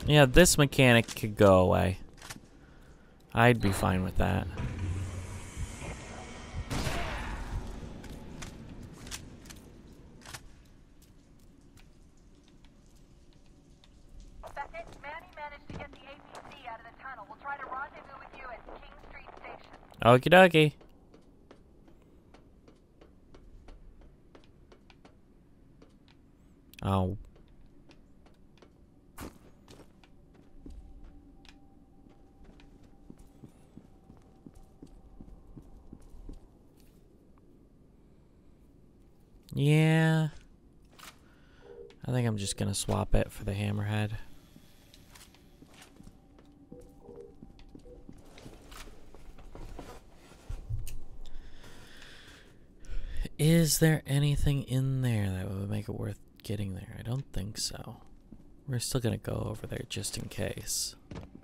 Yeah, this mechanic could go away. I'd be fine with that. That's it. Manny managed to get the APC out of the tunnel. We'll try to rendezvous with you at King Street Station. Okie dokie. Oh. Yeah. I think I'm just gonna swap it for the hammerhead. Is there anything in there that would make it worth getting there? I don't think so. We're still gonna go over there just in case.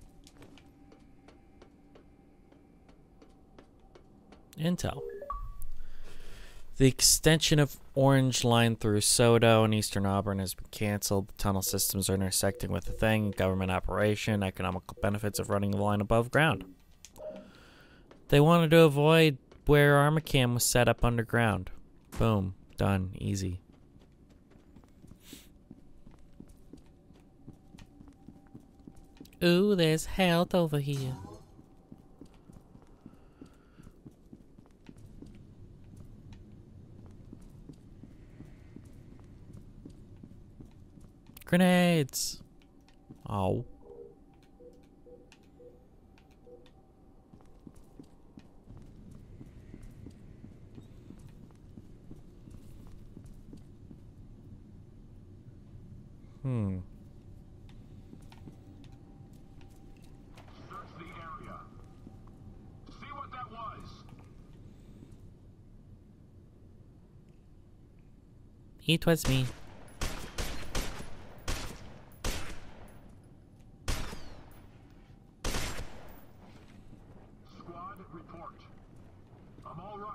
Intel. The extension of Orange Line through Sodo and Eastern Auburn has been canceled. The tunnel systems are intersecting with the thing, government operation, economical benefits of running the line above ground. They wanted to avoid where Armacam was set up underground. Boom. Done. Easy. Ooh, there's health over here. Grenades! Oh. Search the area. See what that was. It was me. Squad, report. I'm all right.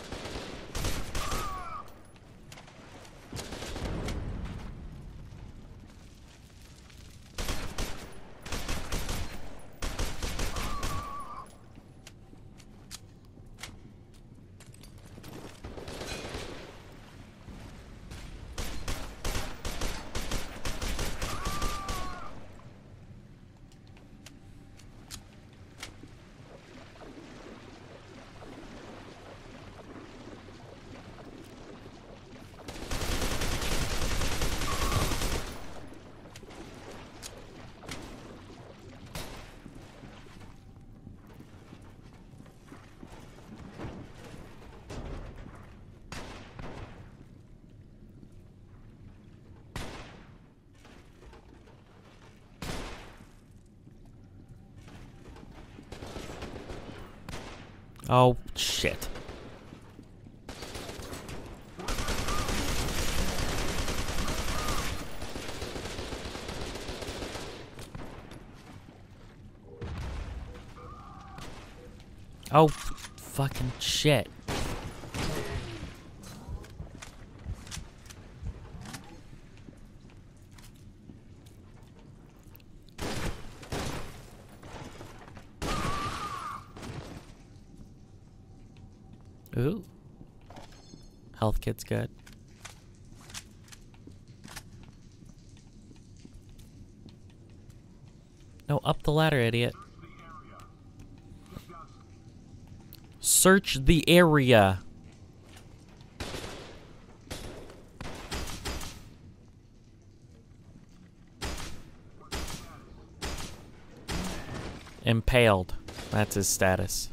Oh, shit. Oh, fucking shit. Ooh. Health kit's good. No, up the ladder, idiot. Search the area. Impaled. That's his status.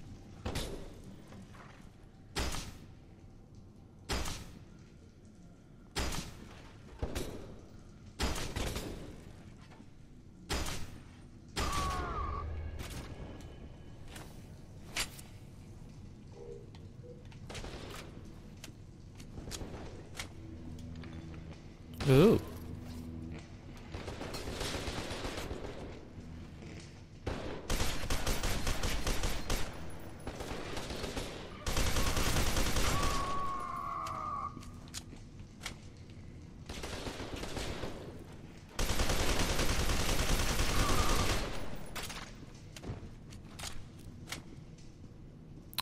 Ooh.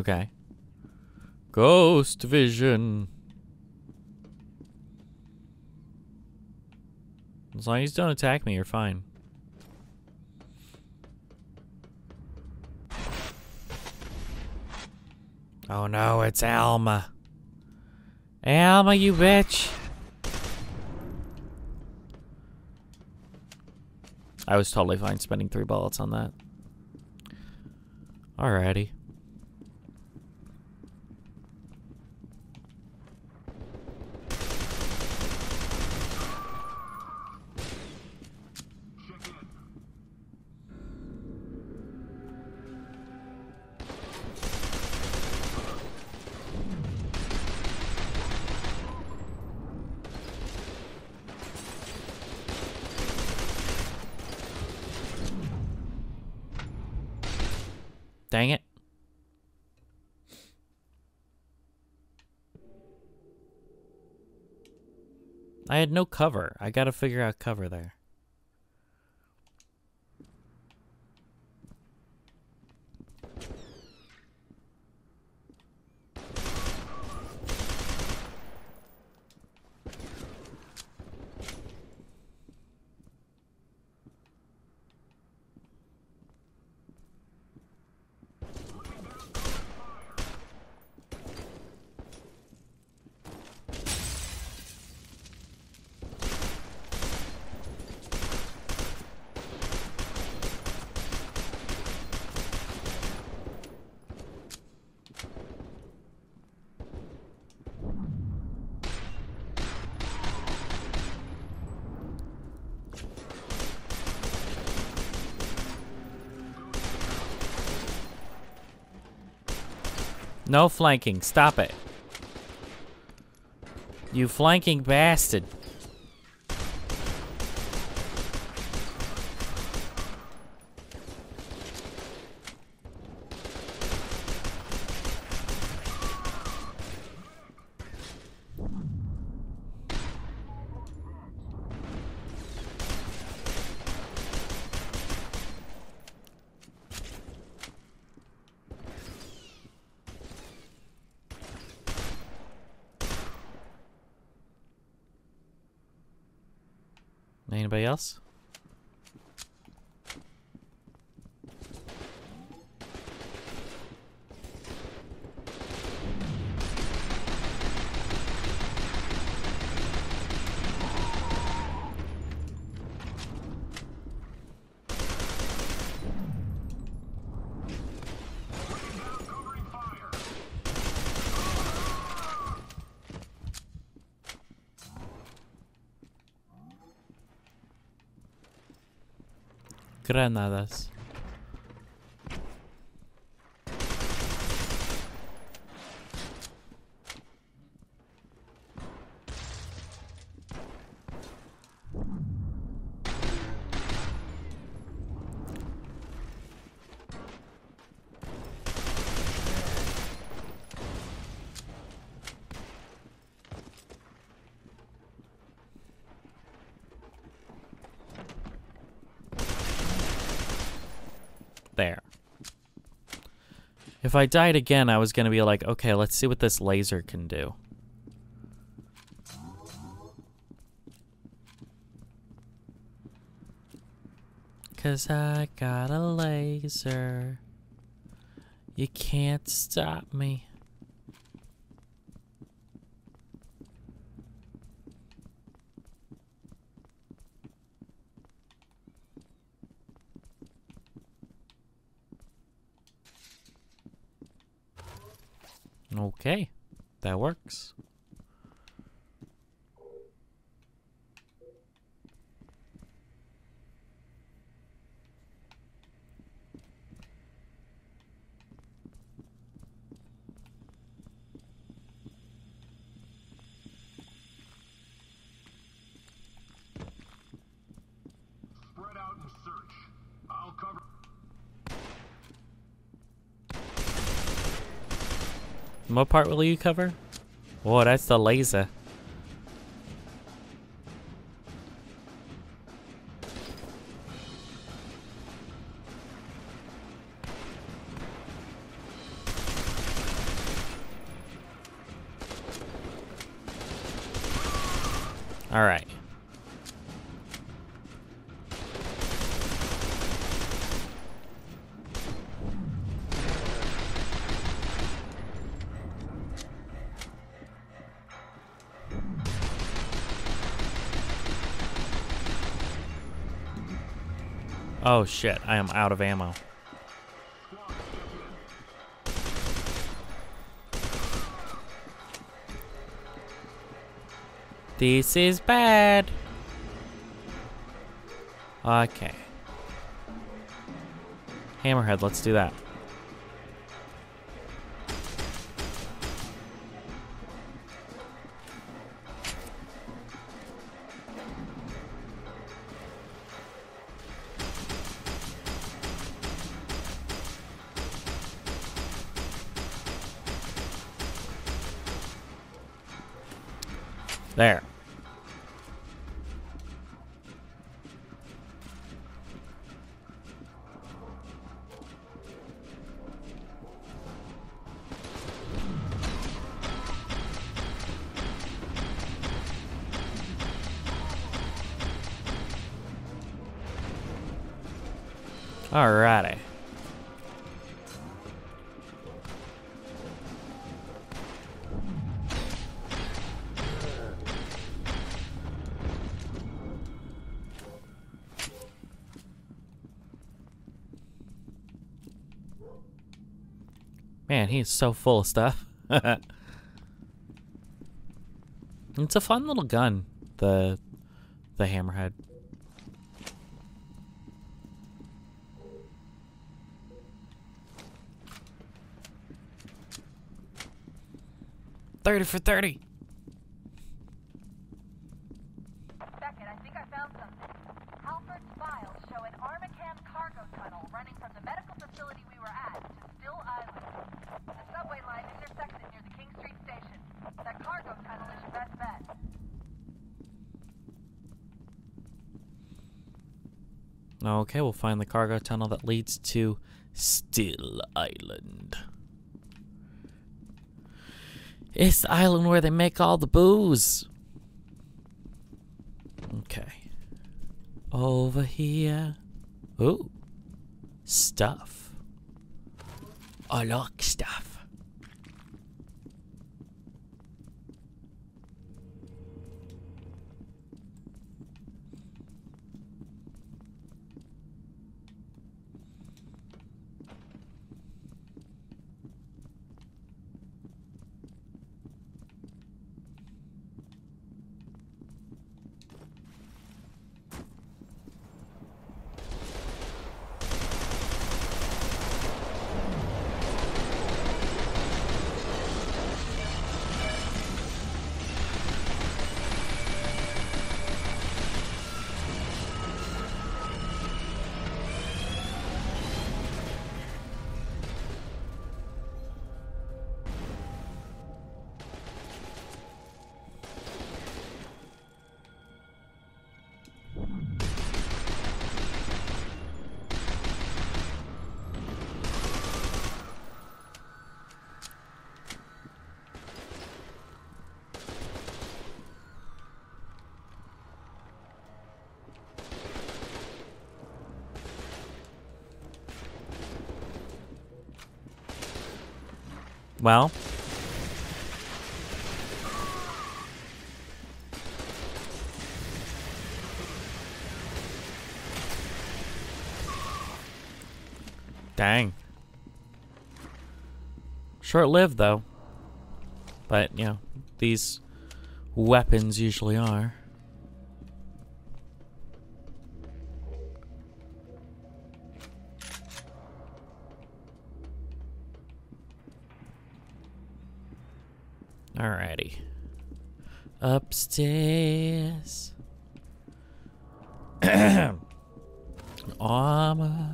Okay. Ghost vision. As long as you don't attack me, you're fine. Oh no, it's Alma. Alma, you bitch. I was totally fine spending 3 bullets on that. Alrighty. Dang it. I had no cover. I gotta figure out cover there. No flanking. Stop it. You flanking bastard. Anybody else? Granadas. There. If I died again, I was gonna be like, okay, let's see what this laser can do. Cause I got a laser. You can't stop me. Okay, that works. Spread out and search. I'll cover. What part will you cover? Whoa, that's the laser. All right. Oh shit, I am out of ammo. This is bad. Okay. Hammerhead, let's do that. There. Alrighty. Man, he's so full of stuff. It's a fun little gun, the Hammerhead. $30 for $30. Beckett, I think I found something. Halford's files show an Armacam cargo tunnel running from the medical facility we were at to Still Island. The subway line intersects it near the King Street station. That cargo tunnel is your best bet. Okay, we'll find the cargo tunnel that leads to Still Island. It's the island where they make all the booze. Okay. Over here. Ooh. Stuff. I like stuff. Well. Dang. Short-lived, though. But, you know, these weapons usually are. Alrighty. Upstairs. Armor.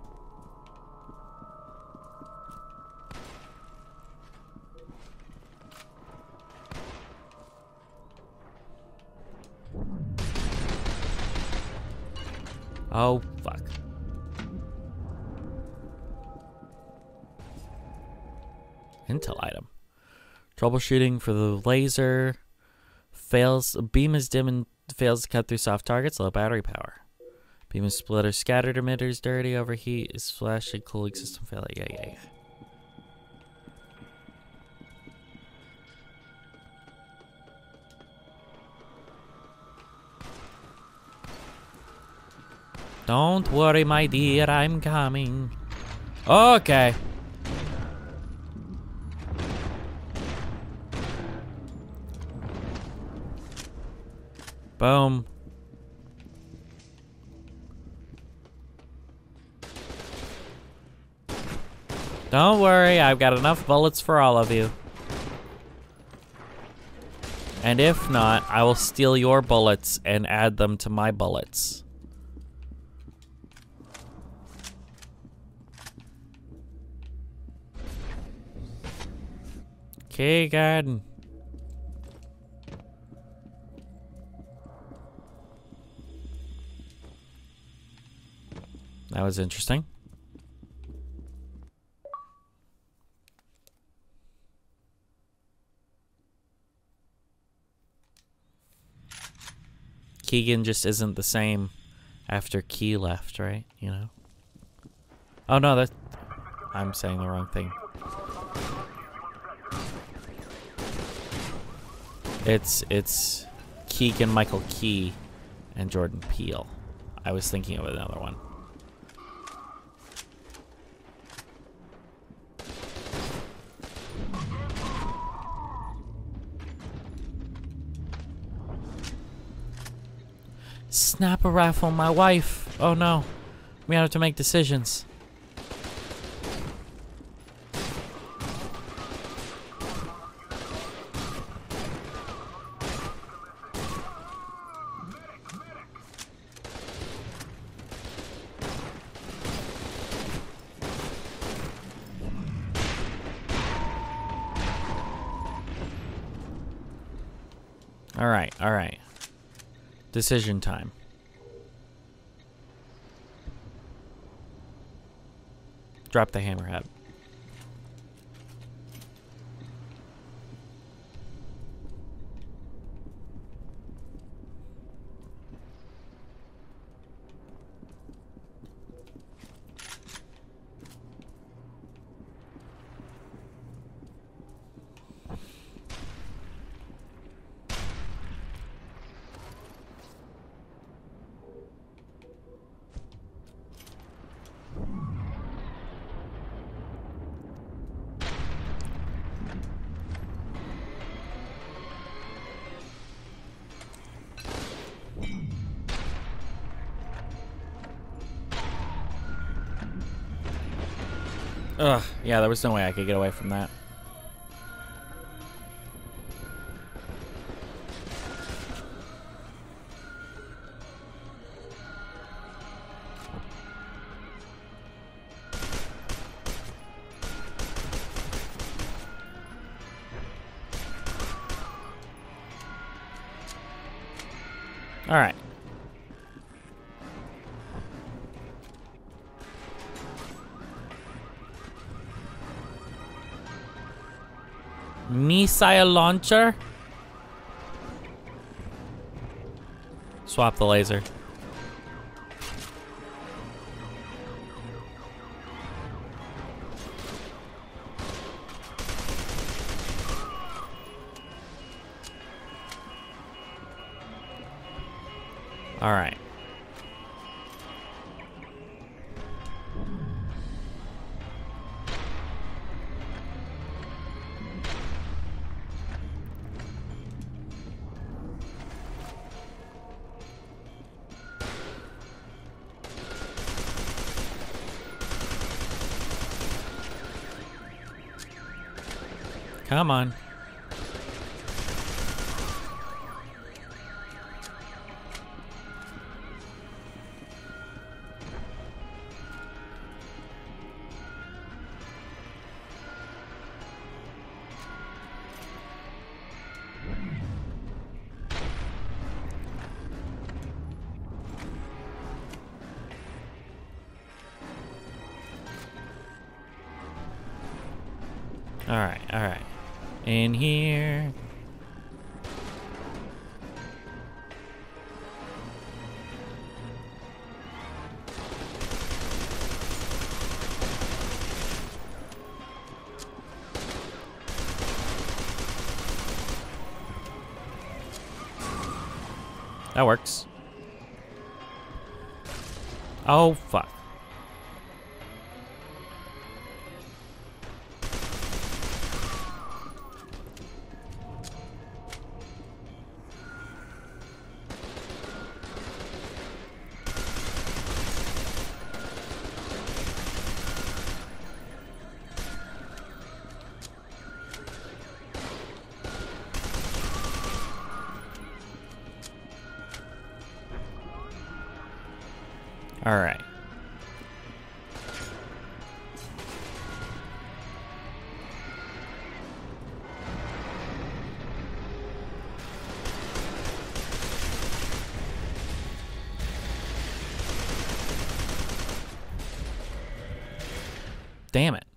Oh, fuck. Intel item. Troubleshooting for the laser. Beam is dim and fails to cut through soft targets. Low battery power. Beam is splitter. Scattered emitters dirty. Overheat is flashing. Cooling system failure. Yeah. Don't worry, my dear, I'm coming. Okay. Boom. Don't worry, I've got enough bullets for all of you. And if not, I will steal your bullets and add them to my bullets. Okay, God. That was interesting. Keegan just isn't the same after Key left, right? You know? Oh no, that I'm saying the wrong thing. It's Keegan-Michael Key and Jordan Peele. I was thinking of another one. Sniper rifle, my wife. Oh no. We have to make decisions. All right. Decision time. Drop the hammerhead. Ugh, yeah, there was no way I could get away from that. All right. Missile launcher. Swap the laser. All right. Come on. All right. In here. That works. Oh, fuck. All right. Damn it.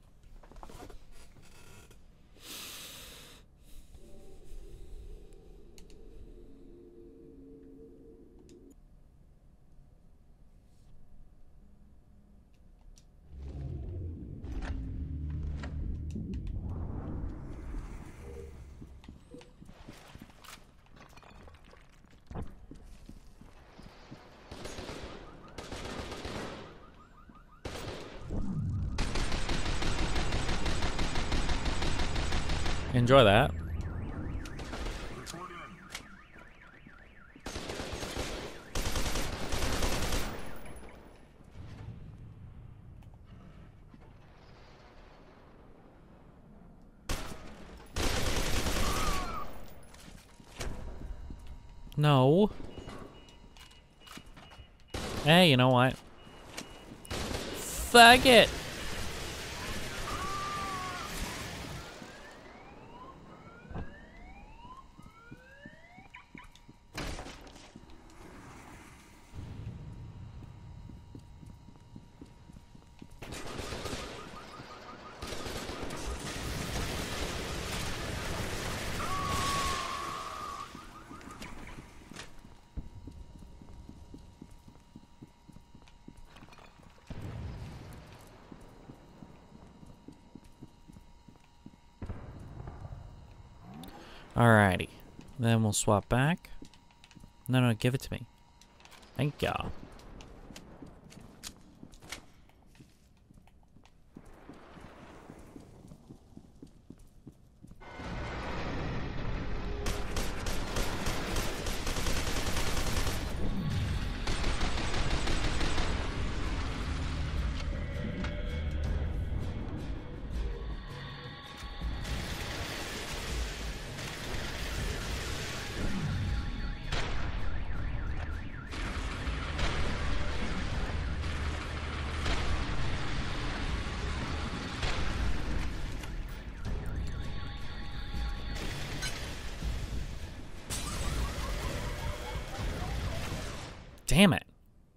Enjoy that. No. Hey, you know what? Fuck it. Alrighty. Then we'll swap back. No, give it to me. Thank y'all. Damn it.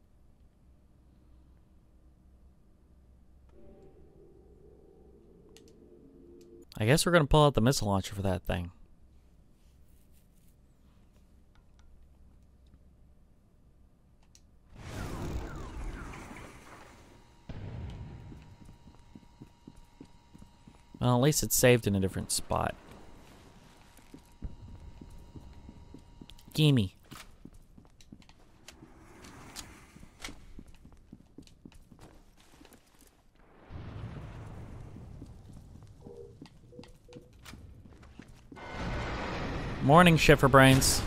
I guess we're gonna pull out the missile launcher for that thing. Well, at least it's saved in a different spot. Gimme. Morning, Shifter Brains.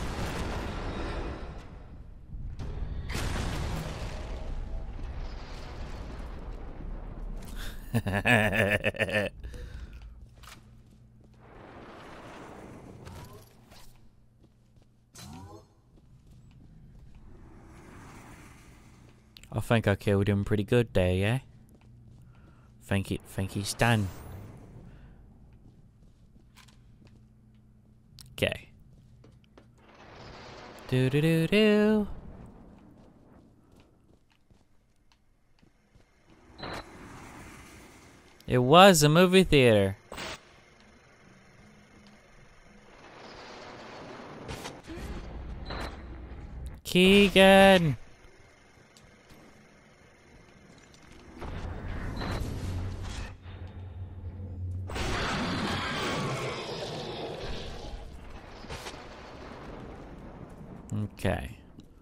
I think I killed him pretty good there, yeah? Think he's done. Okay. Do. It was a movie theater. Keegan. Okay.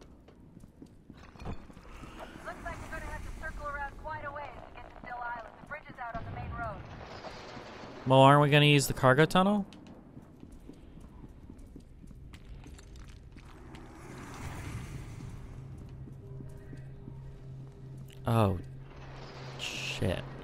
Well, aren't we gonna use the cargo tunnel? Oh, shit.